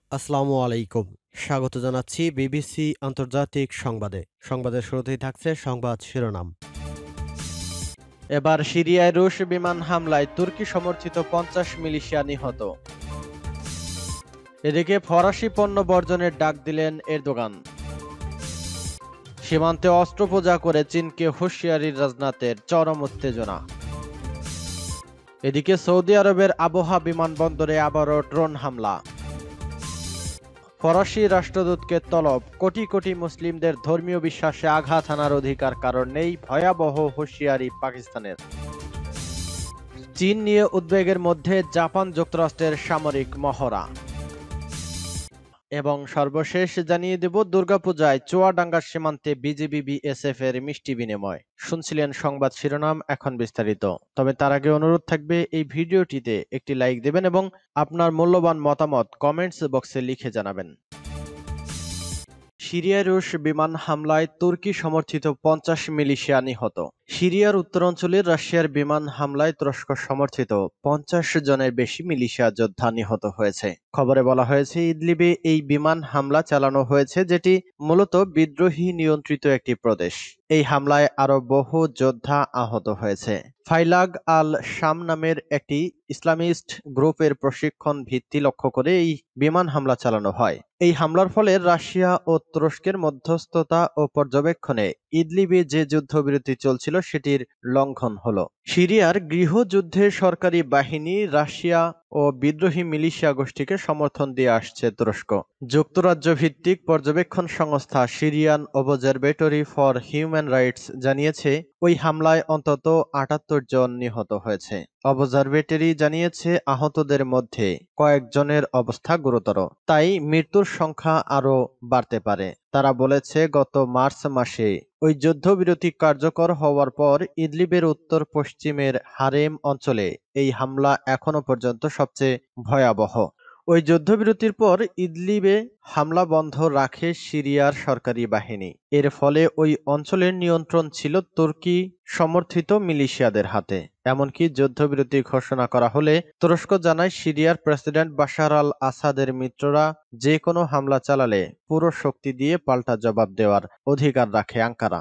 আসসালামু আলাইকুম। স্বাগত জানাচ্ছি বিবিসি আন্তর্জাতিক সংবাদে। সংবাদের শুরুতেই থাকছে সংবাদ শিরোনাম। এবার সিরিয়ায় রুশ বিমান হামলায় তুর্কি সমর্থিত ৫০ মিলিশিয়া নিহত। এদিকে ফরাসি পণ্য বর্জনের ডাক দিলেন এরদোগান। সীমান্তে অস্ত্রোপচার করে চীনকে হুঁশিয়ারির রাজনাথের চরম উত্তেজনা। এদিকে সৌদি আরবের আবহা বিমানবন্দরে আবারও ড্রোন হামলা। ফরাসি রাষ্ট্রদূতকে তলব, কোটি কোটি মুসলিমদের ধর্মীয় বিশ্বাসে আঘাত হানার অধিকার কারণ নেই, ভয়াবহ হুঁশিয়ারি পাকিস্তানের। চীন নিয়ে উদ্বেগের মধ্যে জাপান যুক্তরাষ্ট্রের সামরিক মহড়া। এবং সর্বশেষ জানিয়ে দেব, দুর্গাপূজায় চুয়াডাঙ্গার সীমান্তে বিজিবি বিএসএফ এর মিষ্টি বিনিময়। শুনছিলেন সংবাদ শিরোনাম, এখন বিস্তারিত। তবে তার আগে অনুরোধ থাকবে এই ভিডিওটিতে একটি লাইক দেবেন এবং আপনার মূল্যবান মতামত কমেন্টস বক্সে লিখে জানাবেন। সিরিয়ায় রুশ বিমান হামলায় তুর্কি সমর্থিত ৫০ মিলিশিয়া নিহত। সিরিয়ার উত্তরাঞ্চলে রাশিয়ার বিমান হামলায় তুরস্ক সমর্থিত ৫০ জনের বেশি মিলিশিয়া যোদ্ধা নিহত হয়েছে। খবরে বলা হয়েছে, ইদলিবে এই বিমান হামলা চালানো হয়েছে, যেটি মূলত বিদ্রোহী নিয়ন্ত্রিত একটি প্রদেশ। এই হামলায় আরো বহু যোদ্ধা আহত হয়েছে। ফাইলাগ আল শাম নামের একটি ইসলামিস্ট গ্রুপের প্রশিক্ষণ ভিত্তি লক্ষ্য করে এই বিমান হামলা চালানো হয়। এই হামলার ফলে রাশিয়া ও তুরস্কের মধ্যস্থতা ও পর্যবেক্ষণে ইদলিবে যে যুদ্ধবিরতি চলছিল সেটির লঙ্ঘন হলো। সিরিয়ার গৃহযুদ্ধে সরকারি বাহিনী, রাশিয়া ও বিদ্রোহী মিলিশিয়া গোষ্ঠীকে সমর্থন দিয়ে আসছে তুরস্ক। যুক্তরাজ্য ভিত্তিক পর্যবেক্ষণ সংস্থা Syrian Observatory for Human Rights জানিয়েছে, ওই হামলায় অন্তত ৭৮ জন নিহত হয়েছে। অবজারভেটরি জানিয়েছে, আহতদের মধ্যে কয়েকজনের অবস্থা গুরুতর, তাই মৃত্যুর সংখ্যা আরও বাড়তে পারে। তারা বলেছে, গত মার্চ মাসে ওই যুদ্ধবিরতি কার্যকর হওয়ার পর ইদলিবের উত্তর পশ্চিমের হারেম অঞ্চলে এই হামলা এখনো পর্যন্ত সবচেয়ে ভয়াবহ। ওই যুদ্ধবিরতির পর ইদলিবে হামলা বন্ধ রাখে সিরিয়ার সরকারি বাহিনী। এর ফলে ওই অঞ্চলের নিয়ন্ত্রণ ছিল তুর্কি সমর্থিত মিলিশিয়াদের হাতে। এমনকি যুদ্ধবিরতি ঘোষণা করা হলে তুরস্ক জানায়, সিরিয়ার প্রেসিডেন্ট বাশার আল আসাদের মিত্ররা যে কোনো হামলা চালালে পুরো শক্তি দিয়ে পাল্টা জবাব দেওয়ার অধিকার রাখে আঙ্কারা।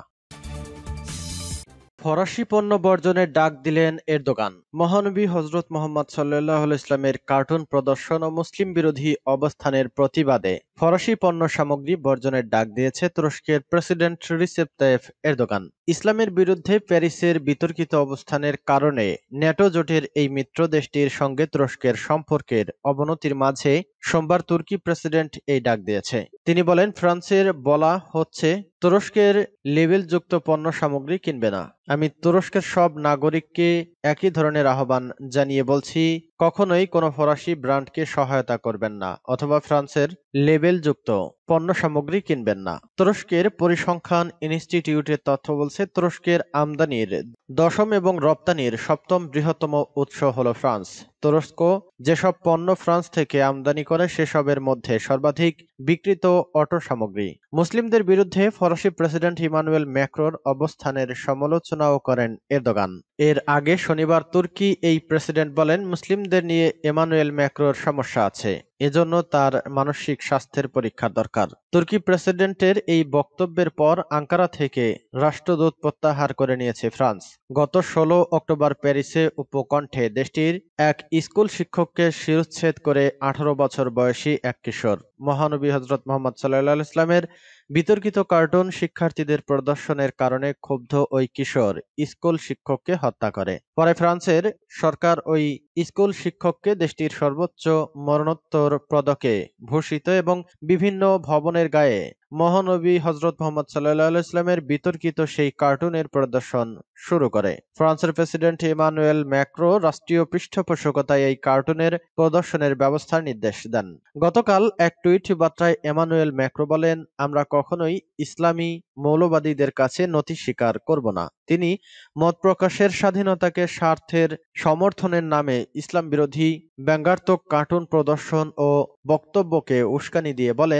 ফরাসি পণ্য বর্জনের ডাক দিলেন এরদোগান। মহানবী হযরত মুহাম্মদ সাল্লাল্লাহু আলাইহি ওয়াসাল্লামের কার্টুন প্রদর্শন ও মুসলিম বিরোধী অবস্থানের প্রতিবাদে ফরাসি পণ্য সামগ্রী বর্জনের ডাক দিয়েছে তুরস্কের প্রেসিডেন্ট রিসেপ তাইয়েপ এরদোগান। ইসলামের বিরুদ্ধে প্যারিসের বিতর্কিত অবস্থানের কারণে ন্যাটো জোটের এই মিত্র দেশটির সঙ্গে তুরস্কের সম্পর্কের অবনতির মাঝে সোমবার তুর্কি প্রেসিডেন্ট এই ডাক দিয়েছে। তিনি বলেন, ফ্রান্সের বলা হচ্ছে তুরস্কের লেবেলযুক্ত পণ্য সামগ্রী কিনবে না। আমি তুরস্কের সব নাগরিককে একই ধরনের আহ্বান জানিয়ে বলছি, কখনোই কোনো ফরাসি ব্র্যান্ডকে সহায়তা করবেন না অথবা ফ্রান্সের লেবেলযুক্ত পণ্য সামগ্রী কিনবেন না। তুরস্কের পরিসংখ্যান ইনস্টিটিউটের তথ্য বলছে, তুরস্কের আমদানির দশম এবং রপ্তানির সপ্তম বৃহত্তম উৎস হল ফ্রান্স। তুরস্ক যেসব পণ্য ফ্রান্স থেকে আমদানি করে সেসবের মধ্যে সর্বাধিক বিক্রিত অটো সামগ্রী। মুসলিমদের বিরুদ্ধে ফরাসি প্রেসিডেন্ট ইমানুয়েল ম্যাক্রোর অবস্থানের সমালোচনাও করেন এরদোগান। এর আগে শনিবার তুর্কি এই প্রেসিডেন্ট বলেন, মুসলিমদের নিয়ে ইমানুয়েল ম্যাক্রোর সমস্যা আছে, এজন্য তার মানসিক স্বাস্থ্যের পরীক্ষা দরকার। তুর্কি প্রেসিডেন্টের এই বক্তব্যের পর আঙ্কারা থেকে রাষ্ট্রদূত প্রত্যাহার করে নিয়েছে ফ্রান্স। গত ১৬ অক্টোবর প্যারিসে উপকণ্ঠে দেশটির এক স্কুল শিক্ষককে শিরশ্ছেদ করে ১৮ বছর বয়সী এক কিশোর। মহানবী হযরত মুহাম্মদ সাল্লাল্লাহু আলাইহি ওয়াসাল্লামের বিতর্কিত কার্টুন শিক্ষার্থীদের প্রদর্শনের কারণে ক্ষুব্ধ ওই কিশোর স্কুল শিক্ষককে হত্যা করে। পরে ফ্রান্সের সরকার ওই স্কুল শিক্ষককে দেশটির সর্বোচ্চ মরণোত্তর পদকে ভূষিত এবং বিভিন্ন ভবনের গায়ে মহানবী হযরত মুহাম্মদ সাল্লাল্লাহু আলাইহি ওয়াসাল্লামের বিতর্কিত সেই কার্টুনের প্রদর্শন শুরু করে। ফ্রান্সের প্রেসিডেন্ট ইমানুয়েল ম্যাক্রো রাষ্ট্রীয় পৃষ্ঠপোষকতায় এই কার্টুনের প্রদর্শনের ব্যবস্থার নির্দেশ দেন। গতকাল এক টুইট বার্তায় ইমানুয়েল ম্যাক্রো বলেন, আমরা কখনোই ইসলামী মৌলবাদীদের কাছে নতি স্বীকার করব না। তিনি মত প্রকাশের স্বাধীনতাকে স্বার্থের সমর্থনের নামে ইসলাম বিরোধী ব্যঙ্গাত্মক কার্টুন প্রদর্শন ও বক্তব্যকে উস্কানি দিয়ে বলেন,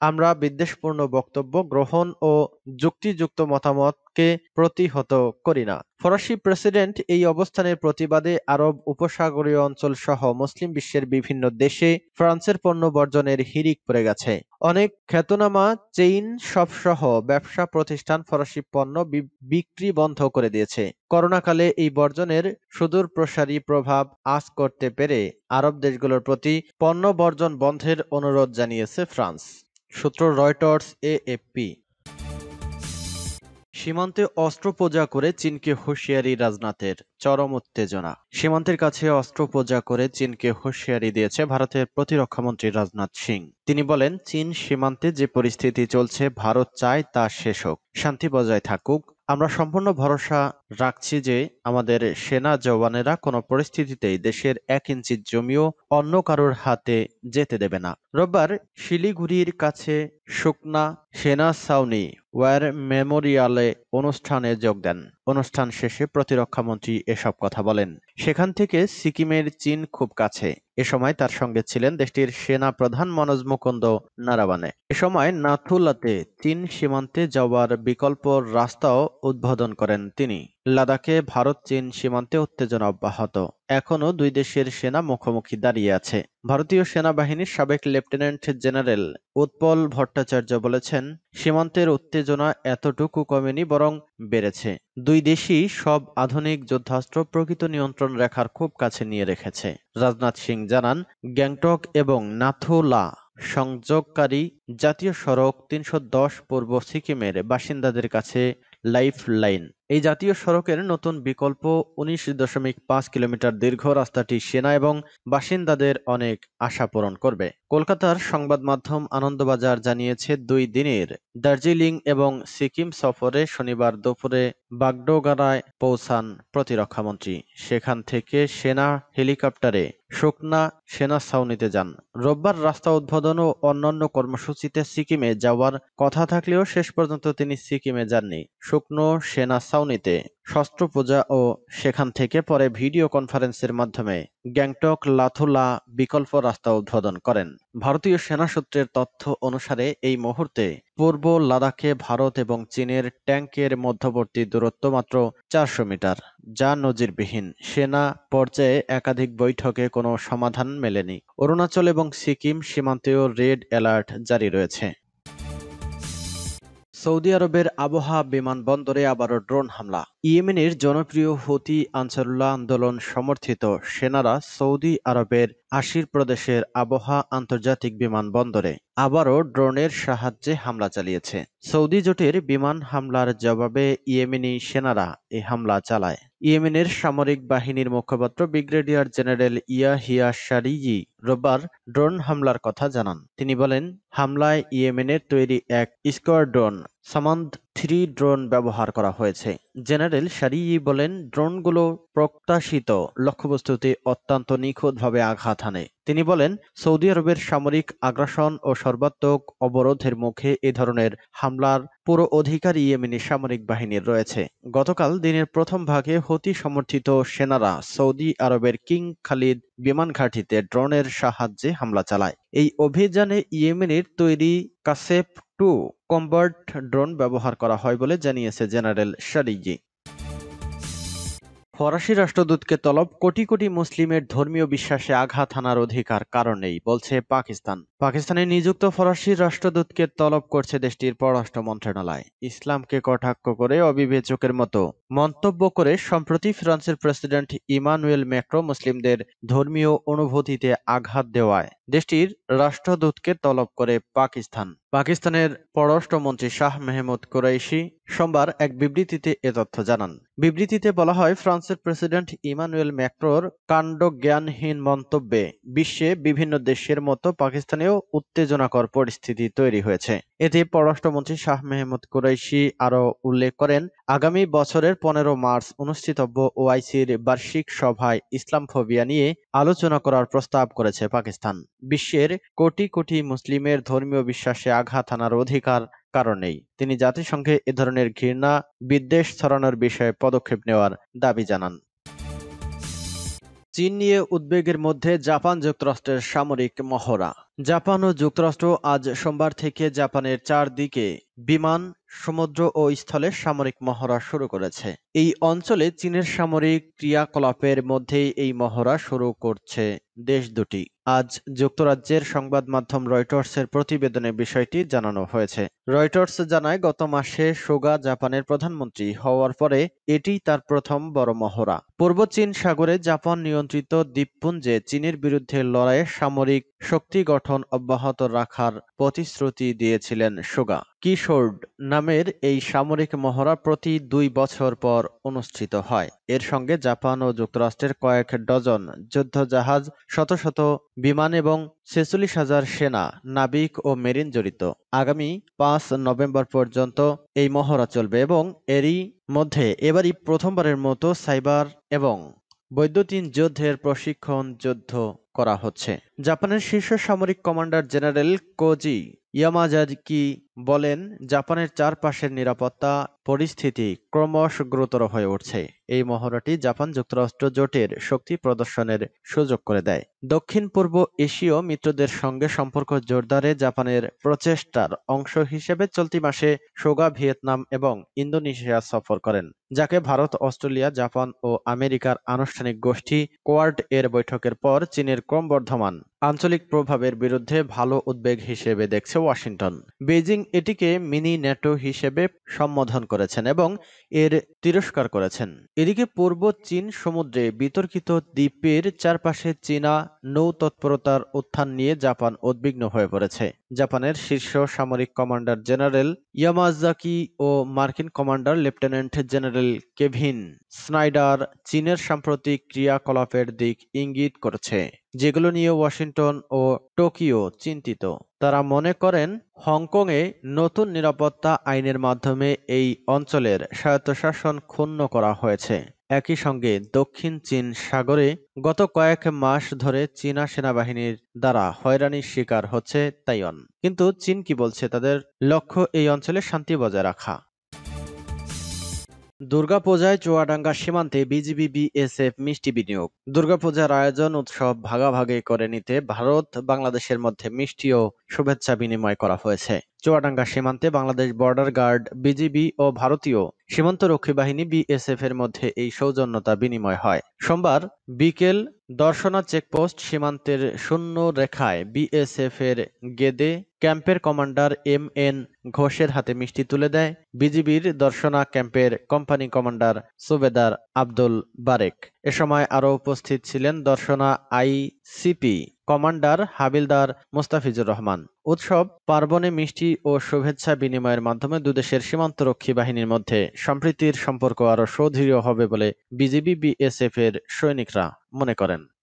আমরা বিদ্বেষপূর্ণ বক্তব্য গ্রহণ ও যুক্তিযুক্ত মতামতকে প্রতিহত করি না। ফরাসি প্রেসিডেন্ট এই অবস্থানের প্রতিবাদে আরব উপসাগরীয় অঞ্চল সহ মুসলিম বিশ্বের বিভিন্ন দেশে ফ্রান্সের পণ্য বর্জনের হিড়িক পড়ে গেছে। অনেক খ্যাতনামা চেইন শপ সহ ব্যবসা প্রতিষ্ঠান ফরাসি পণ্য বিক্রি বন্ধ করে দিয়েছে। করোনাকালে এই বর্জনের সুদূরপ্রসারী প্রভাব আঁচ করতে পেরে আরব দেশগুলোর প্রতি পণ্য বর্জন বন্ধের অনুরোধ জানিয়েছে ফ্রান্স। সূত্র রয়টার্স, এএফপি। সীমান্তে অস্ত্রোপজা করে চীনকে হুঁশিয়ারি রাজনাথের, চরম উত্তেজনা। সীমান্তের কাছে অস্ত্রোপজা করে চীনকে হুঁশিয়ারি দিয়েছে ভারতের প্রতিরক্ষামন্ত্রী রাজনাথ সিং। তিনি বলেন, চীন সীমান্তে যে পরিস্থিতি চলছে ভারত চায় তা শেষ হোক, শান্তি বজায় থাকুক। আমরা সম্পূর্ণ ভরসা রাখছি যে আমাদের সেনা জওয়ানেরা কোনো পরিস্থিতিতেই দেশের 1 ইঞ্চি জমিও অন্য কারোর হাতে যেতে দেবে না। রোববার শিলিগুড়ির কাছে সুকনা সেনা ছাউনি ওয়ার মেমোরিয়ালে অনুষ্ঠানে যোগ দেন। অনুষ্ঠান শেষে প্রতিরক্ষামন্ত্রী এসব কথা বলেন। সেখান থেকে সিকিমের চীন খুব কাছে। এ সময় তার সঙ্গে ছিলেন দেশটির সেনা প্রধান মনোজ মুকুন্দ নারাবানে। এ সময় নাথুলাতে চীন সীমান্তে যাওয়ার বিকল্প রাস্তাও উদ্বোধন করেন তিনি। লাদাখে ভারত চীন সীমান্তে উত্তেজনা অব্যাহত। এখনও দুই দেশের সেনা মুখোমুখি দাঁড়িয়ে আছে। ভারতীয় সেনাবাহিনীর সাবেক লেফটেন্যান্ট জেনারেল উৎপল ভট্টাচার্য বলেছেন, সীমান্তের উত্তেজনা এতটুকু কমেনি, বরং বেড়েছে। দুই দেশই সব আধুনিক যুদ্ধাস্ত্র প্রকৃত নিয়ন্ত্রণ রেখার খুব কাছে নিয়ে রেখেছে। রাজনাথ সিং জানান, গ্যাংটক এবং নাথুলা সংযোগকারী জাতীয় সড়ক ৩১০ পূর্ব সিকিমের বাসিন্দাদের কাছে লাইফ লাইন। এই জাতীয় সড়কের নতুন বিকল্প ১৯.৫ কিলোমিটার দীর্ঘ রাস্তাটি সেনা এবং বাসিন্দাদের অনেক আশা পূরণ করবে। কলকাতার সংবাদ মাধ্যম আনন্দবাজার জানিয়েছে, 2 দিনের দার্জিলিং এবং সিকিম সফরে শনিবার দুপুরে বাগডোগরায় পৌঁছান প্রতিরক্ষামন্ত্রী। সেখান থেকে সেনা হেলিকপ্টারে সুকনা সেনা ছাউনিতে যান। রোববার রাস্তা উদ্বোধন ও অন্যান্য কর্মসূচিতে সিকিমে যাওয়ার কথা থাকলেও শেষ পর্যন্ত তিনি সিকিমে যাননি। শুকনো সেনা ছাউনিতে শস্ত্র পূজা ও সেখান থেকে পরে ভিডিও কনফারেন্সের মাধ্যমে গ্যাংটক লাথুলা বিকল্প রাস্তা উদ্বোধন করেন। ভারতীয় সেনা সূত্রের তথ্য অনুসারে এই মুহূর্তে পূর্ব লাদাখে ভারত এবং চীনের ট্যাঙ্কের মধ্যবর্তী দূরত্ব মাত্র 400 মিটার, যা নজিরবিহীন। সেনা পর্যায়ে একাধিক বৈঠকে কোনো সমাধান মেলেনি। অরুণাচল এবং সিকিম সীমান্তেও রেড অ্যালার্ট জারি রয়েছে। সৌদি আরবের আবহা বিমানবন্দরে আবারও ড্রোন হামলা। ইয়েমেনের জনপ্রিয় হুতি আনসারুল্লাহ আন্দোলন সমর্থিত সেনারা সৌদি আরবের আশির প্রদেশের আবহা আন্তর্জাতিক বিমানবন্দরে আবারও ড্রোনের সাহায্যে হামলা চালিয়েছে। সৌদি জোটের বিমান হামলার জবাবে ইয়েমেনি সেনারা এই হামলা চালায়। ইয়েমেনের সামরিক বাহিনীর মুখপাত্র ব্রিগেডিয়ার জেনারেল ইয়াহিয়া সারিয়ি রোববার ড্রোন হামলার কথা জানান। তিনি বলেন, হামলায় ইয়েমেনের তৈরি এক স্কোয়াড্রন সামান্দ 3 ড্রোন ব্যবহার করা হয়েছে। জেনারেল সারিয়ি বলেন, ড্রোনগুলো প্রত্যাশিত লক্ষ্যবস্তুতে অত্যন্ত নিখুঁতভাবে আঘাত হানে। তিনি বলেন, সৌদি আরবের সামরিক আগ্রাসন ও সর্বাত্মক অবরোধের মুখে এ ধরনের হামলার পুরো অধিকার ইয়েমেনি সামরিক বাহিনীর রয়েছে। গতকাল দিনের প্রথম ভাগে হুতি সমর্থিত সেনারা সৌদি আরবের কিং খালিদ বিমান ঘাঁটিতে ড্রোনের সাহায্যে হামলা চালায়। এই অভিযানে ইয়েমেনের তৈরি কাসেপ 2 কম্ব্যাট ড্রোন ব্যবহার করা হয় বলে জানিয়েছে জেনারেল সারিয়ি। ফরাসি রাষ্ট্রদূতকে তলব, কোটি কোটি মুসলিমের ধর্মীয় বিশ্বাসে আঘাত হানার অধিকার কারো নেই, বলছে পাকিস্তান। পাকিস্তানে নিযুক্ত ফরাসি রাষ্ট্রদূতকে তলব করছে দেশটির পররাষ্ট্র মন্ত্রণালয়। ইসলামকে কটাক্ষ করে অবিবেচকের মতো মন্তব্য করে সম্প্রতি ফ্রান্সের প্রেসিডেন্ট ইমানুয়েল ম্যাক্রো মুসলিমদের ধর্মীয় অনুভূতিতে আঘাত দেওয়ায় দেশটির রাষ্ট্রদূতকে তলব করে পাকিস্তান। পাকিস্তানের পররাষ্ট্রমন্ত্রী শাহ মেহমুদ কুরাইশি সোমবার এক বিবৃতিতে এ তথ্য জানান। বিবৃতিতে বলা হয়, ফ্রান্সের প্রেসিডেন্ট ইমানুয়েল ম্যাক্রোর কাণ্ডজ্ঞানহীন মন্তব্যে বিশ্বে বিভিন্ন দেশের মতো পাকিস্তানেও উত্তেজনাকর পরিস্থিতি তৈরি হয়েছে। এতে পররাষ্ট্রমন্ত্রী শাহ মেহমুদ কুরাইশি আরও উল্লেখ করেন, আগামী বছরের 15 মার্চ অনুষ্ঠিতব্য ওআইসির বার্ষিক সভায় ইসলামফোবিয়া নিয়ে আলোচনা করার প্রস্তাব করেছে পাকিস্তান। বিশ্বের কোটি কোটি মুসলিমের ধর্মীয় বিশ্বাসে আঘাত হানার অধিকার কারো নেই। তিনি জাতিসংঘে এ ধরনের ঘৃণা বিদ্বেষ ছড়ানোর বিষয়ে পদক্ষেপ নেওয়ার দাবি জানান। চীন নিয়ে উদ্বেগের মধ্যে জাপান যুক্তরাষ্ট্রের সামরিক মহড়া। জাপান ও যুক্তরাষ্ট্র আজ সোমবার থেকে জাপানের চারদিকে বিমান, সমুদ্র ও স্থলে সামরিক মহড়া শুরু করেছে। এই অঞ্চলে চীনের সামরিক ক্রিয়াকলাপের মধ্যেই এই মহড়া শুরু করছে দেশ দুটি। আজ যুক্তরাজ্যের সংবাদ মাধ্যম রয়টার্সের প্রতিবেদনে বিষয়টি জানানো হয়েছে। রয়টার্স জানায়, গত মাসে সুগা জাপানের প্রধানমন্ত্রী হওয়ার পরে এটিই তার প্রথম বড় মহড়া। পূর্ব চীন সাগরে জাপান নিয়ন্ত্রিত দ্বীপপুঞ্জে চীনের বিরুদ্ধে লড়াইয়ে সামরিক শক্তি গঠন অব্যাহত রাখার প্রতিশ্রুতি দিয়েছিলেন সুগা। কিশোর্ড নামের এই সামরিক মহড়া প্রতি 2 বছর পর অনুষ্ঠিত হয়। এর সঙ্গে জাপান ও যুক্তরাষ্ট্রের কয়েক ডজন যুদ্ধজাহাজ, শত শত বিমান এবং 46,000 সেনা, নাবিক ও মেরিন জড়িত। আগামী 5 নভেম্বর পর্যন্ত এই মহড়া চলবে এবং এরই মধ্যে এবারই প্রথমবারের মতো সাইবার এবং বৈদ্যুতিন যুদ্ধের প্রশিক্ষণ যুদ্ধ করা হচ্ছে। জাপানের শীর্ষ সামরিক কমান্ডার জেনারেল কোজি ইয়ামাজাকি বলেন, জাপানের চারপাশের নিরাপত্তা পরিস্থিতি ক্রমশ গুরুতর হয়ে উঠছে। এই মহড়াটি জাপান যুক্তরাষ্ট্র জোটের শক্তি প্রদর্শনের সুযোগ করে দেয়। দক্ষিণ পূর্ব এশীয় মিত্রদের সঙ্গে সম্পর্ক জোরদারে জাপানের প্রচেষ্টার অংশ হিসেবে চলতি মাসে সুগা ভিয়েতনাম এবং ইন্দোনেশিয়া সফর করেন, যাকে ভারত, অস্ট্রেলিয়া, জাপান ও আমেরিকার আনুষ্ঠানিক গোষ্ঠী কোয়াড এর বৈঠকের পর চীনের ক্রমবর্ধমান আঞ্চলিক প্রভাবের বিরুদ্ধে ভালো উদ্বেগ হিসেবে দেখছে ওয়াশিংটন। বেইজিং এটিকে মিনি ন্যাটো হিসেবে সম্বোধন করেছেন এবং এর তিরস্কার করেছেন। এদিকে পূর্ব চীন সমুদ্রে বিতর্কিত দ্বীপের চারপাশে চীনা নৌ তৎপরতার উত্থান নিয়ে জাপান উদ্বিগ্ন হয়ে পড়েছে। জাপানের শীর্ষ সামরিক কমান্ডার জেনারেল ইয়ামাজাকি ও মার্কিন commander lieutenant general Kevin Snyder চীনের সাম্প্রতিক ক্রিয়াকলাপের দিক ইঙ্গিত করেছে, যেগুলো নিয়ে ওয়াশিংটন ও টোকিও চিন্তিত। তারা মনে করেন, হংকংয়ে নতুন নিরাপত্তা আইনের মাধ্যমে এই অঞ্চলের স্বায়ত্তশাসন ক্ষুণ্ণ করা হয়েছে। একই সঙ্গে দক্ষিণ চীন সাগরে গত কয়েক মাস ধরে চীনা সেনাবাহিনীর দ্বারা হয়রানির শিকার হচ্ছে তাইওয়ান। কিন্তু চীন কি বলছে? তাদের লক্ষ্য এই অঞ্চলে শান্তি বজায় রাখা। দুর্গাপূজায় চুয়াডাঙ্গা সীমান্তে বিজিবি বিএসএফ মিষ্টি বিনিয়োগ। দুর্গাপূজার আয়োজন উৎসব ভাগাভাগি করে নিতে ভারত বাংলাদেশের মধ্যে মিষ্টি ও শুভেচ্ছা বিনিময় করা হয়েছে। চুয়াডাঙ্গা সীমান্তে বাংলাদেশ বর্ডার গার্ড বিজিবি ও ভারতীয় সীমান্তরক্ষী বাহিনী বিএসএফ এর মধ্যে এই সৌজন্যতা বিনিময় হয়। সোমবার বিকেল দর্শনা চেকপোস্ট সীমান্তের শূন্য রেখায় বিএসএফ এর গেদে ক্যাম্পের কমান্ডার এম.এন. ঘোষের হাতে মিষ্টি তুলে দেয় বিজিবির দর্শনা ক্যাম্পের কোম্পানি কমান্ডার সুবেদার আব্দুল বারেক। এ সময় আরও উপস্থিত ছিলেন দর্শনা আইসিপি কমান্ডার হাবিলদার মোস্তাফিজুর রহমান। উৎসব পার্বণে মিষ্টি ও শুভেচ্ছা বিনিময়ের মাধ্যমে দুদেশের সীমান্তরক্ষী বাহিনীর মধ্যে সম্প্রীতির সম্পর্ক আরও সুদৃঢ় হবে বলে বিজিবি বিএসএফ এর সৈনিকরা মনে করেন।